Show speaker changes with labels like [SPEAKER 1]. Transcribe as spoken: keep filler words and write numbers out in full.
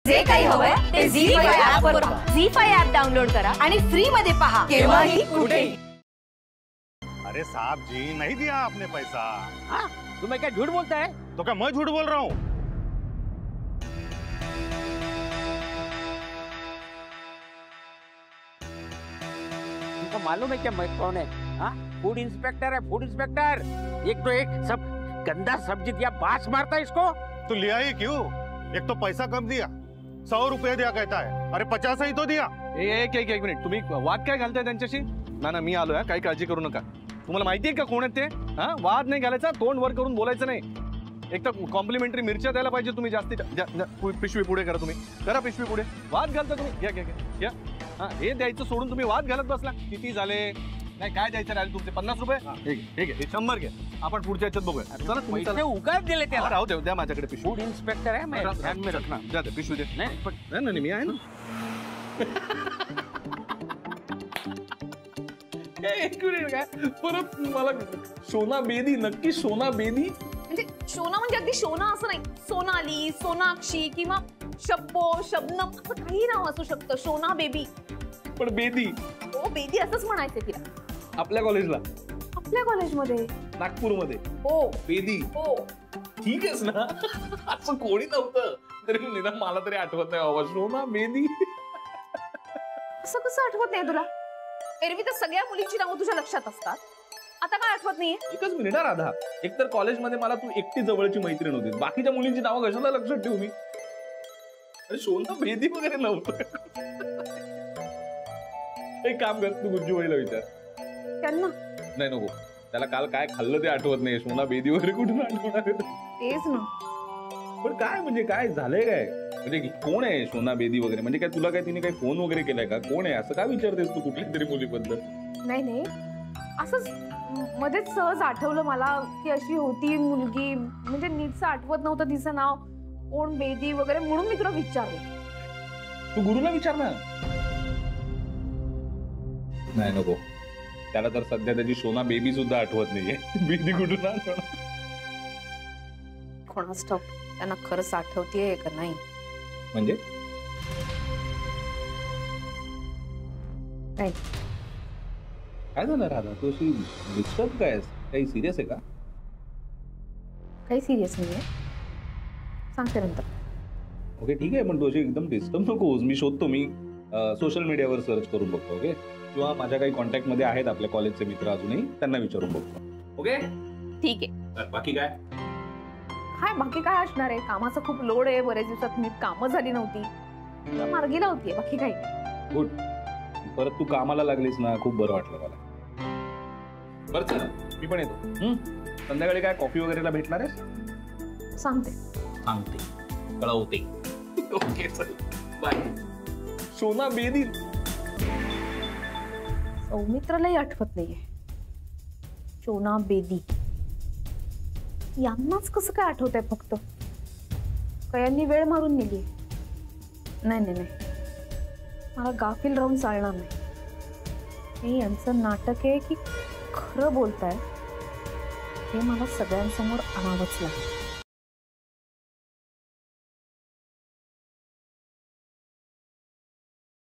[SPEAKER 1] जे काही हवंय ते झी फाय ऍप वर पहा. झी फाय ऍप डाउनलोड करा आणि फ्री मध्ये पहा केव्हाही कुठेही.
[SPEAKER 2] अरे साहब जी नहीं दिया आपने पैसा.
[SPEAKER 3] हाँ? तुम्हें क्या झूठ बोलता है?
[SPEAKER 2] तो क्या मैं झूठ बोल रहा हूँ?
[SPEAKER 3] तुमको मालूम है क्या मैं कौन है? हाँ? फूड इंस्पेक्टर है, फूड इंस्पेक्टर. एक तो एक सब गंदा सब्जी दिया, बास मारता है इसको.
[SPEAKER 2] तो लिया ही क्यों? एक तो पैसा कम दिया, सौ रुपये दिया कहता है. अरे पचास ही तो दिया.
[SPEAKER 4] एक एक एक मिनिट, तुम्ही वाद काय घालताय त्यांच्याशी? ना ना मी आलोय, काही काळजी करू नका. तुम्हाला माहिती आहे का कोण आहेत ते? हा, वाद नाही घालायचा, तोंड वर करून बोलायचं नाही. एक तर कॉम्प्लिमेंटरी मिरच्या द्यायला पाहिजे तुम्ही जास्ती. पिशवी पुढे करा, तुम्ही करा पिशवी पुढे. वाद घालता तुम्ही, घ्या घ्या घ्या. हा, हे द्यायचं सोडून तुम्ही वाद घालत बसला. किती झाले? नाही काय द्यायचं राहिले तुमचे? पन्नास रुपये. ठीक आहे, शंभर घ्या. आपण पुढच्या याच्यात बघूया. चला
[SPEAKER 3] पैसे उगाच दिले त्याला.
[SPEAKER 4] राहू द्या, द्या माझ्याकडे पिशवी.
[SPEAKER 3] फूड इंस्पेक्टर है मैं, ध्यान में रखना.
[SPEAKER 4] द्या द्या पिशवी द्या.
[SPEAKER 3] नहीं
[SPEAKER 4] नाही मी आहे ना.
[SPEAKER 5] एक मिनिट, काय परत मला सोना बेदी, नक्की सोना बेदी
[SPEAKER 1] म्हणजे शोना म्हणजे अगदी शोना असं नाही. सोनाली, सोनाक्षी किंवा शब्बो, शबनम असं काही नाव असू शकतं. शोना बेबी.
[SPEAKER 5] पण बेदी
[SPEAKER 1] हो, बेबी असंच म्हणायचं तिला.
[SPEAKER 5] आपल्या कॉलेजला,
[SPEAKER 1] आपल्या कॉलेजमध्ये,
[SPEAKER 5] नागपूरमध्ये
[SPEAKER 1] हो
[SPEAKER 5] बेदी.
[SPEAKER 1] हो
[SPEAKER 5] ठीक आहेस ना? असं कोणी नव्हतं तरी निदान मला तरी आठवत नाही बाबा. सोना बेदी
[SPEAKER 1] असं कसं आठवत नाही तुला? एरवी तर सगळ्या मुलींची नावं तुझ्या लक्षात असतात. आता काय आठवत नाहीये?
[SPEAKER 5] एकच मिनिट हा राधा. एकतर कॉलेजमध्ये मला तू एकटी जवळची मैत्रीण होती, बाकीच्या मुलींची नावं कशाला लक्षात ठेवू मी? अरे सोना बेदी वगैरे नव्हतं. एक काम कर, तू गुज्जू वहिला विचार.
[SPEAKER 1] त्यांना
[SPEAKER 5] नाही नको, त्याला काल काय खाल्लं ते आठवत नाही. सोना बेदी वगैरे कुठून आठवणार?
[SPEAKER 1] तेच ना.
[SPEAKER 5] पण काय म्हणजे काय झालंय? काय म्हणजे कोण आहे सोना बेदी वगैरे? म्हणजे काय तुला काय तिने काही फोन वगैरे केलाय का? कोण आहे असं काय विचारतेस तू कुठल्या तरी मुलीबद्दल?
[SPEAKER 1] नाही नाही, असंच मध्येच सहज आठवलं मला की अशी होती मुलगी. म्हणजे नीटचं आठवत नव्हतं तिचं नाव, कोण बेदी वगैरे, म्हणून मी तुला विचारलं.
[SPEAKER 5] तू गुरुला विचार ना. नाही नको, त्याला तर सध्या त्याची सोना बेबी सुद्धा आठवत नाहीये. बेदी कुठून आठवणार?
[SPEAKER 1] कोणाच ठाऊक त्यांना खरंच आठवतीये का नाही.
[SPEAKER 5] म्हणजे
[SPEAKER 1] नाही.
[SPEAKER 5] काय झालं राधा? तू अशी डिस्टर्ब काय? काही सिरियस आहे का?
[SPEAKER 1] काही सिरियस नाहीये, सांगते नंतर.
[SPEAKER 5] ओके ठीक आहे, पण तू अशी एकदम डिस्टर्ब नकोस. मी शोधतो, मी सोशल मीडियावर सर्च करून बघतो. ओके, किंवा माझ्या काही कॉन्टॅक्ट मध्ये आहेत आपल्या कॉलेजचे मित्र अजूनही, त्यांना विचारून बघतो. ओके
[SPEAKER 1] ठीक आहे.
[SPEAKER 5] बाकी काय?
[SPEAKER 1] काय बाकी काय असणार आहे? कामाचा खूप लोड आहे, बरेच दिवसात नीट कामं झाली नव्हती, मार्गी लावतीये. बाकी काही.
[SPEAKER 5] गुड. परत तू कामाला लागलीस ना, खूप बरं वाटलं मला. बरं चल, मी पण येतो. संध्याकाळी काय कॉफी वगैरेला भेटणार आहेस?
[SPEAKER 1] सांगते
[SPEAKER 5] सांगते, कळवते. ओके चल, बाय.
[SPEAKER 4] सोना बेदी.
[SPEAKER 1] सौमित्रालाही आठवत नाहीये. सोना बेदी यांनाच कसं काय आठवत आहे? फक्त कयांनी वेळ मारून नेली. नाही नाही नाही, मला गाफील राहून चालणार नाही. हे यांचं नाटक आहे की खरं बोलताय हे मला सगळ्यांसमोर आणावंच लागेल.